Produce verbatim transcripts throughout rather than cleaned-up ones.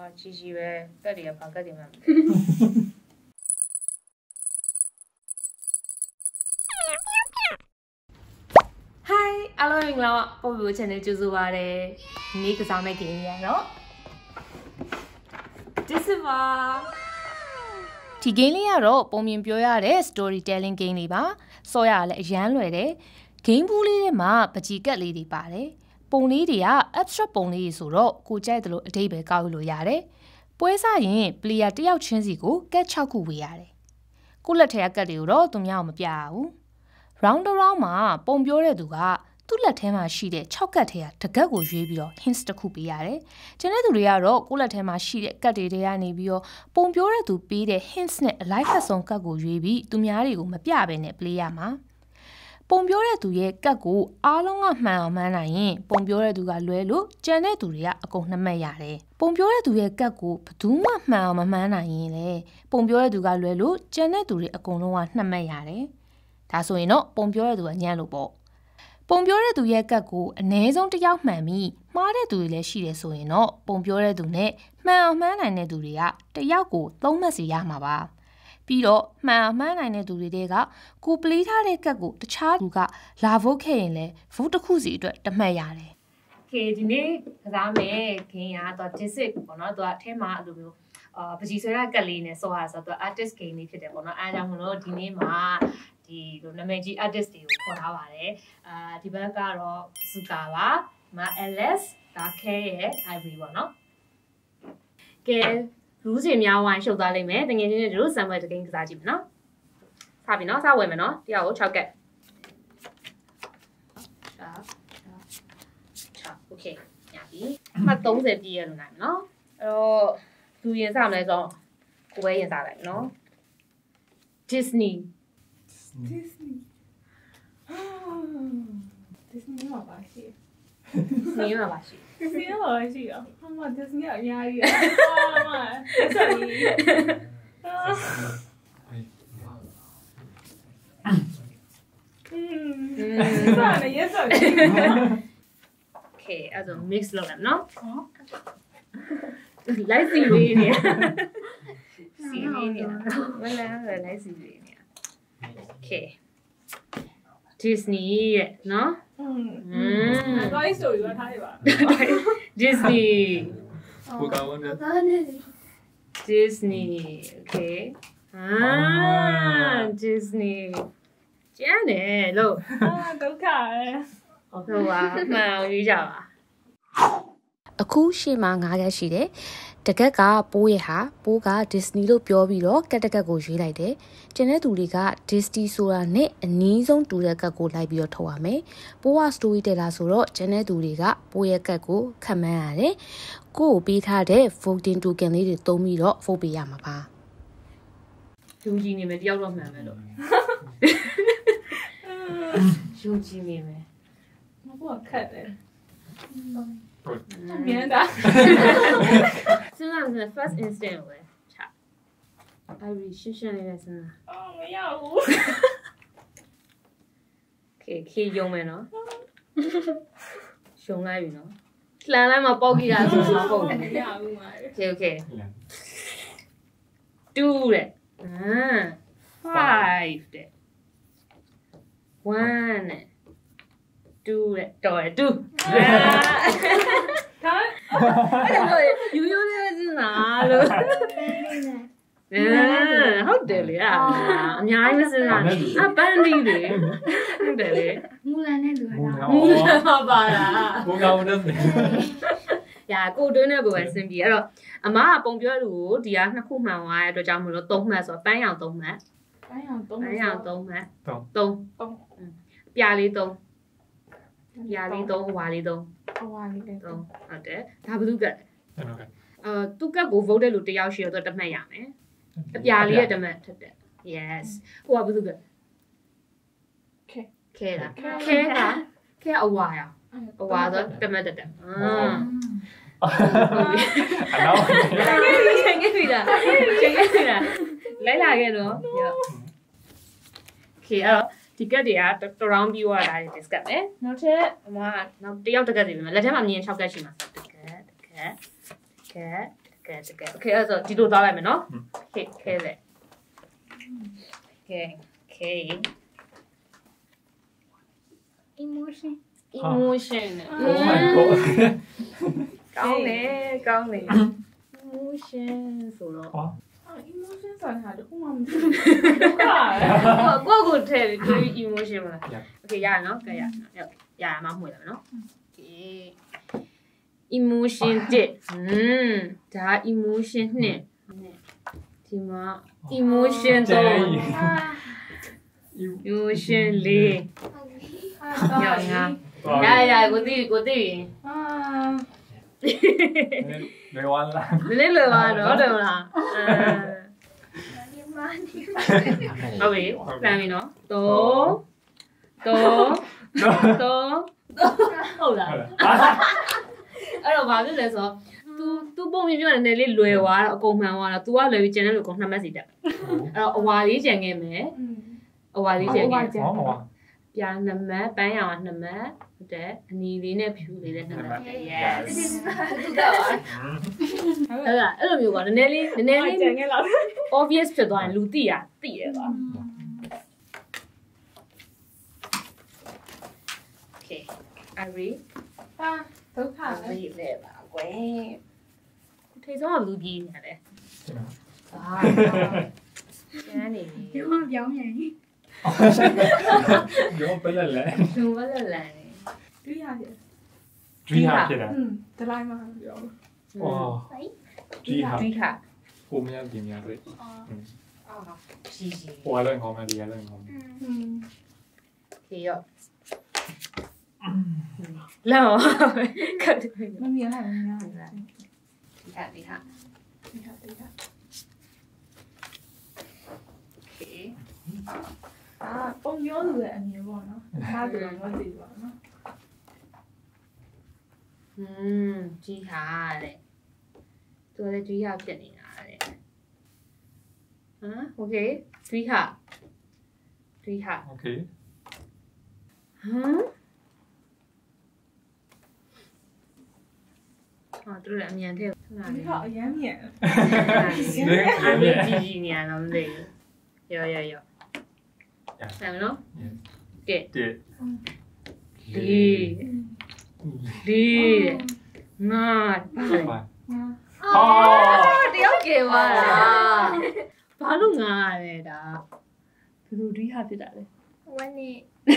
ជីជីပဲကတ်တွေကဘာကတ်တွေမှမသိ Hi အားလုံးမင်္ဂလာပါပေါ်ပြ channel ကြိုဆိုပါရစေနေ့ကစားမယ့် game ရနော် Dixit ပါဒီ game လေးကတော့ပုံမြင်ပြောရတဲ့ storytelling game လေးပါစောရလည်းအရန်လွယ်တယ် game ဘူးလေးထဲမှာပကြီးကတ်လေးတွေပါတယ်ပုံလေးတွေက abstract ပုံလေးတွေဆိုတော့ကိုကြိုက်တယ်လို့အဓိပ္ပာယ်ကောက်လို့ရတယ်ပွဲစားရင် player တစ်ယောက်ချင်းစီကိုကတ်၆ခုဝေးရတယ်ကိုလက်ထဲကကတ်တွေကိုတော့သူများအောင်မပြရဘူး round round မှာပုံပြောတဲ့သူကသူ့လက်ထဲမှာရှိတဲ့၆ကတ်ထဲကတကတ်ကိုရွေးပြီးတော့ hints တစ်ခုပေးရတယ်ကျန်တဲ့သူတွေကတော့ကိုလက်ထဲမှာရှိတဲ့ကတ်တွေတွေကနေပြီးတော့ပုံပြောတဲ့သူပေးတဲ့ hints နဲ့အလိုက်ဖက်ဆုံးကတ်ကိုရွေးပြီးသူများတွေကိုမပြဘဲနဲ့ play ရမှာပုံပြောတဲ့သူရဲ့ကတ်ကိုအားလုံးကမှန်အောင်မှန်းနိုင်ရင်ပုံပြောတဲ့သူကလွဲလို့ကြံတဲ့သူတွေကအကုန်နှမှတ်ရတယ်ပုံပြောတဲ့သူရဲ့ကတ်ကိုဘယ်သူမှမှန်အောင်မမှန်းနိုင်ရင်လေပုံပြောတဲ့သူကလွဲလို့ကြံတဲ့သူတွေအကုန်လုံးကနှမှတ်ရတယ်ဒါဆိုရင်တော့ပုံပြောတဲ့သူကညံ့လို့ပေါ့ပုံပြောတဲ့သူရဲ့ကတ်ကိုအနည်းဆုံးတစ်ယောက်မှန်ပြီးမှားတဲ့သူတွေလည်းရှိတယ်ဆိုရင်တော့ပုံပြောတဲ့သူနဲ့မှန်အောင်မှန်းနိုင်တဲ့သူတွေကတစ်ယောက်ကိုသုံးမှတ်စီရမှာပါပြီးတော့မှန်အောင်မှန်းနိုင်တဲ့သူတွေကကိုပလီးထားတဲ့ကတ်ကိုတခြားသူကလာဖို့ခဲ့ရင်လည်း vote တစ်ခုစီအတွက်တမှတ်ရတယ်။ Okay ဒီနေ့ကစားမယ် game ကတော့ Dixit ပေါ့နော်သူကအထဲမှာအဲ့လိုမျိုးအာပကြီးဆွဲရကတ်လေးနဲ့စောရဆိုတော့သူ artist game လေးဖြစ်တယ်ပေါ့နော်အားကြောင့်မလို့ဒီနေ့မှာဒီလိုနာမည်ကြီး artist တွေကိုခေါ်ထားပါတယ်အာဒီဘက်ကတော့ Sukar ပါမ Alice ဒါ Khae ရဲ့ Ivory ပေါ့နော်ကဲလူးစင်များဝိုင်းရှုပ်သွားလိမ့်မယ်တကယ်ချင်းတို့ sample တကင်းကစားကြည့်မယ်နော်စပြီနော်စဝယ်မယ်နော်တရားကို၆ကတ်၆၆ okay ညပြီအမှတ်၃၀ပြည့်ရလို့နိုင်မယ်နော်အဲ့တော့လူရင်စမလဲဆိုကိုပဲရင်စလိုက်နော် Disney Disney Disney မှာပါရှိ Disney မှာပါရှိ Disney မှာပါရှိอ่ะဟာမ Disney အများကြီးอ่ะဟာမဆက်ပြီးอืมစားနေရစား Okay အဲ့ဒါ mix လုပ်လိုက်နော်လိုက်စီလေးနေစီလေးနေမလားလိုက်စီလေးနေ Okay Disney ရဲ့နော်อืม Toy Story ပါထားရပါ Disney ကိုကောင်းတယ် Disney okay ah Disney ကျန်တယ်လို့အာဒုက္ခပဲဟုတ်ပါမှန်အောင်ရွေးကြပါအခုရှေ့မှာငါးကတ်ရှိတယ်တကက်ကပိုးရဟာပိုးက Disney လို့ပြောပြီးတော့ကတ်တကက်ကိုရွေးလိုက်တယ်ကျန်တဲ့သူတွေက Disney ဆိုတာနဲ့အနည်းဆုံးတူတဲ့ကတ်ကိုလိုက်ပြီးတော့ထုတ်ရမယ်ပိုးက story teller ဆိုတော့ကျန်တဲ့သူတွေကပိုးရဲ့ကတ်ကိုခန့်မှန်းရတယ်ကိုကိုပေးထားတဲ့ voting token လေးတွေသုံးပြီးတော့ vote ပေးရမှာပါယုံကြည်နေမယ်တယောက်တော့မှန်မယ်လို့ယုံကြည်နေမယ်မဟုတ်ခက်တယ်မြင်တာစဉ်းစားစဉ်း first instant ပဲချအဲ့ဒီရှင်းရှင်းလေးနဲ့စဉ်းစားအော်မရဘူး Okay ခေယုံမယ်နော်ရှုံလိုက်ပြီနော်လှမ်းလိုက်မှာပေါက်ကြည့်တာဆိုတော့ပုံတယ်မရဘူးမာ Okay okay two တဲ့အာ five တဲ့ one တဲ့two တဲ့တော်တယ်two ဒါအဲ့ဒါယူယူလေးစဉ်းစားလို့ဟုတ်တယ်လေအများကြီးမစဉ်းစားနဲ့အပန်းလေးတွေဟုတ်တယ်လေမူလန်နဲ့လူဟာမူလန်မှာပါလားကိုကောင်းတယ်ညာကိုတွင်းနဲ့ကိုပဲစဉ်းပြီးအဲ့တော့အမကပုံပြောလူကိုဒီကနှစ်ခုမှန်သွားတဲ့အတွက်ကြောင့်မလို့သုံးမှတ်ဆိုတော့ပန်းရောင်သုံးမှတ်ပန်းရောင်သုံးပန်းရောင်သုံးမှတ်သုံးသုံးသုံးပြားလေးသုံးပြားလေးသုံးဟွာလေးသုံးဟွာလေးသုံးဟုတ်တယ်ဒါဘယ်သူကလဲဟုတ်ကဲ့အာသူကကို vote တဲ့လူတယောက်ရှိတော့တမှတ်ရမယ်အပြားလေးရဲ့တမှတ်ထက်တယ် yes ဟိုကဘယ်သူကခဲခဲလားခဲကခဲအဝါရအဝါဆိုတမှတ်တက်တယ်အာအနောက်ချိန်ခဲ့ပြီလားချိန်ခဲ့ပြီလားလိုက်လာခဲ့တော့ခေအဲ့တော့ဒီကတ်တွေကတရောင်းပြီးသွားတာ discuss မယ်နောက်ထပ်အမကနောက်တယောက်တကတ်စီပြီမယ်လက်ထဲမှာမြင်၆ကတ်ရှိမှာတကတ်တကတ်တကတ်တက Okay, okay. Okay, အဲ့တော့ဒီလိုသွားလိုက်မယ်နော် Okay, okay လေ Okay, okay. Emotion. Emotion. Oh my god. ကောင်းတယ်ကောင်းတယ် Emotion ဆိုတော့哦。 Emotion ဆိုတာတခုမှမသိဘူး။ကိုကိုကိုထည့်ပြီး emotion မလား Okay ရရနော်ကြရရရရမှမှုရမယ်နော် Okay emotion တစ်อืมဒါ emotion နှစ်ဒီမှာ emotion သုံး emotion လေးရရရရကိုသိကိုသိအာလွယ်သွားလားနည်းနည်းလွယ်ပါတော့တယ်မလားအဲဟုတ်ပြီပြန်ပြီနော်သုံးသုံးသုံးဟုတ်လားအဲ့တော့ဘာဖြစ်လဲဆိုတော့ तू तू ပုံပြပြနည်းနည်းလေးလွယ်သွားတော့အကုန်မှန်သွားတော့ तू ကလွယ်ပြီးကျန်တဲ့လူကနှစ်မှတ်စီတက်အဲ့တော့အဝါလေးကျန်ခဲ့မယ်အဝါလေးကျန်ခဲ့ဟောဟောပြာနှစ်မှတ်ပန်းရောင်နှစ်မှတ်ဟုတ်တယ်အနီလေးနဲ့ဖြူလေးနဲ့နှစ်မှတ် yes တူတော့အဲ့ဒါအဲ့လိုမျိုးကနည်းနည်းလေးနည်းနည်းလေးကျန်ခဲ့လား obvious ဖြစ်သွားရင်လူသိရသိရပါ Okay Ivory အာဒုက္ခပဲ Ivory လေပါကွယ်ထိဆုံးကဘယ်သူကြီးနေလဲအာကျန်နေပြီဒီမှာပြောင်းရင်ရောပဲလဲလဲသူဘယ်လိုလဲတွေ့ရတယ်ဒွိဟာဖြစ်တာอืมဒလိုက်မှာပြောဩဒွိဒွိဟာဒွိဟာကိုမရပြင်ရစေအာရှိရှိဟိုလည်းကောင်းမယ်ဒီလည်းကောင်းမယ်อืมခေရောလောကတ်မမြင်လားမမြင်လားဒီဟာဒီဟာဒီဟာဒီဟာ Okay အာပုံပြောလို့လည်းအမြင်ပေါ့နော်ဒါတူတော့မသိဘူးပေါ့နော်อืมဒီဟာတဲ့သူလည်းဒီဟာဖြစ်နေတာတဲ့ဟမ် Okay ဒီဟာဒီဟာโอเคဟမ်啊，都是面条。 ဒီကအရမ်းမြင်အမေကြီးကြီးနေရတော့မသိဘူး။ရောရောရော။ဆမ်နော်။ကဲတစ်ဒီဒီငါပါအော်တယောက်ကျေသွားတာ။ဘာလို့ငါရလဲဒါ။ဘယ်လိုဒီဟာဖြစ်တာလဲวันนี้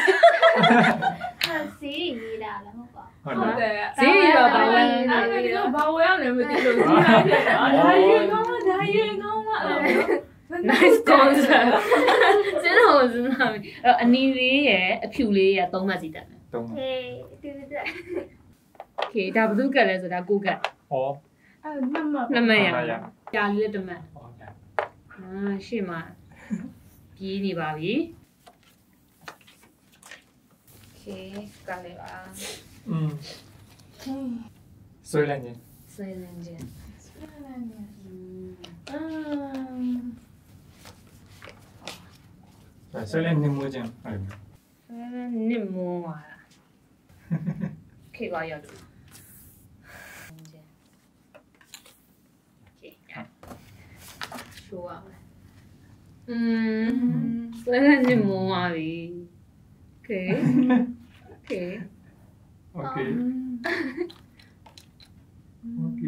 สีนี้ด่าแล้วมั้งป่ะဟုတ်တယ်။ဈေးရောဘာလဲအဲ့ဒီတော့ဘာဝဲရလဲမသိလို့ဒီဟာဖြစ်တာဒါရေကောင်းလားဒါရေကောင်းလားအဲ့လို nice concept စင်းတော့စမ်းပါပြီအဲ့အနီလေးရယ်အဖြူလေးရယ်သုံးမှတ်စီတက်မယ်သုံးเฮ้ดูดูโอเคဒါဘယ်သူကလဲဆိုတာကိုကတ်ဩအဲ့နှစ်မနှစ်မှတ်ရကြာလေးလည်းတစ်မှတ်ဩညာအာရှေ့မှာပြေးနေပါပြီโอเคကလည်းပါอืมဆွဲလိုက်ရင်ဆွဲလန်းခြင်းအာဆွဲလိုက်နေမှုချင်းအဲ့လိုဆွဲလန်းနစ်မောပါလားခေပါရတော့โอเคရှိုးပါမယ်อืมဆွဲလန်းနစ်မောပါပြီโอเคโอเคโอเคโอเค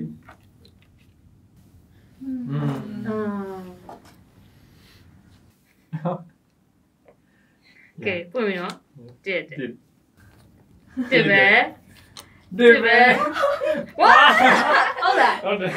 อืมอ่า โอเคပွင့်ပြီနော်တစ်တစ်တစ်ပဲတစ်ပဲဝါဟုတ်လားဟုတ်တယ်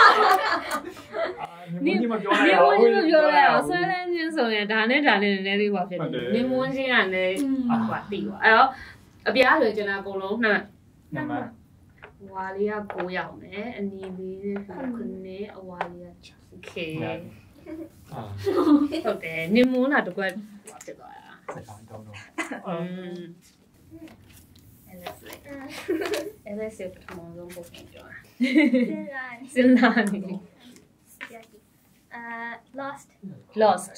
နင်းမပြောရနေအောင်မင်းပြောရအောင်ဆွဲလန်းခြင်းဆိုရင်ဒါနဲ့ဒါနဲ့နည်းနည်းလေးဟောဖြစ်တယ်နေမွန်းခြင်းကလည်းဟိုတီးပါအဲ့တော့အပြားဆိုကျွန်တော်အကုန်လုံးနှစ်နံပါတ်ဝါလေးက၉ရောက်မယ်အနီလေးနဲ့ခုနှစ်အဝါလေးကโอเคအာဟုတ်တယ်နေမွန်းတာတကွက်ဟောဖြစ်သွားတာစကားတော့တော့อืมအဲ့ဒါဆိုအဲ့ဒါဆိုပထမဆုံးပုံပြင်ကြတာเส้นลายစဉ်းစားနေอ่า lost lost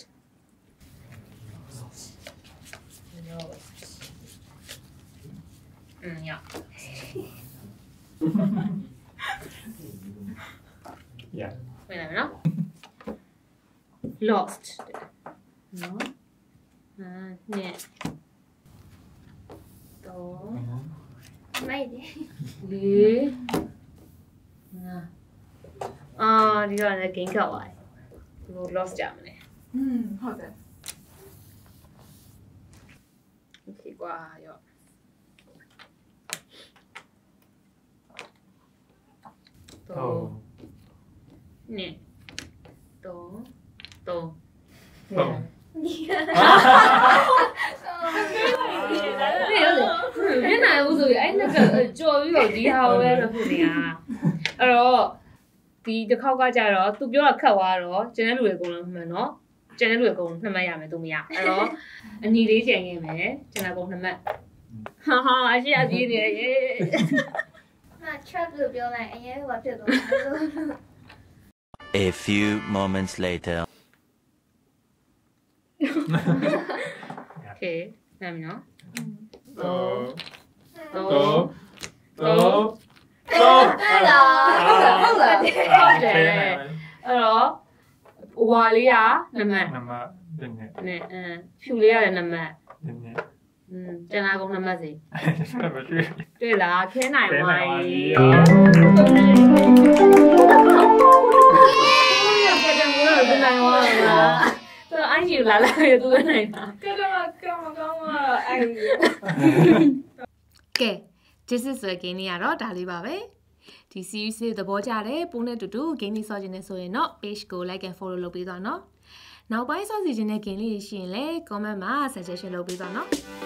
อืมရရ Yeah. ဝင်လာမယ်နော် lost နော်အာနှစ်တော့မိုက်တယ်လေးငါအာဒီကလည်း gain ကောက်သွားတယ်ဘယ်လို lost ကြမလဲอืมဟုတ်တယ် okay ကွာရောတော့ နှစ်တော့တော့တော့နေရတယ်မျက်နှာဦးဆိုရင်အဲ့နှစ်ကကြော်ပြီးတော့ဒီဟာကိုပဲလုပ်ဖို့နေတာအဲ့တော့ဒီတစ်ခေါက်ကကြတော့ तू ပြောတာခတ်သွားတော့ကျန်တဲ့လူတွေအကုန်လုံးမှန်နော်ကျန်တဲ့လူတွေအကုန်လုံးနှစ်မှတ်ရမယ် तू မရအဲ့တော့အညီလေးကျန်ခဲ့မယ်ကျန်တာကုန်နှစ်မှတ်ဟာဟာအရှိအပြေးနေရေငါ trap လို့ပြောလိုက်အရင်ကဖြစ်သွားတယ် A few moments later. okay နားမနော်တော့တော့တော့တော့ဟုတ်လားဟုတ်လားဟုတ်တယ်အဲ့တော့ဝါလေးကနမတ်နမဒင်းနေနဲ့အမ်ဖြူလေးရတယ်နမတ်ဒင်းနေอืมကျန်တာကုန်နမတ်စီဆက်မတွေ့တွေ့လားခဲနိုင်ပါပြီရောကဲတယ်မိုးတော့ဒီနိုင်သွားလားတော့အညီလာလာရသူနိုင်တာကဲတော့ကမကောင်းอ่ะအဲ့ကဲ Dixit ဆိုတဲ့ game လေးကတော့ဒါလေးပါပဲဒီ series လေးသဘောကျတယ်ပုံနဲ့တူတူ game လေးဆော့ခြင်းနဲ့ဆိုရင်တော့ page ကို like and follow လုပ်ပေးသွားနော်နောက်ပိုင်းဆော့စီခြင်းတဲ့ game လေးရှိရင်လည်း comment မှာ suggestion လုပ်ပေးသွားနော်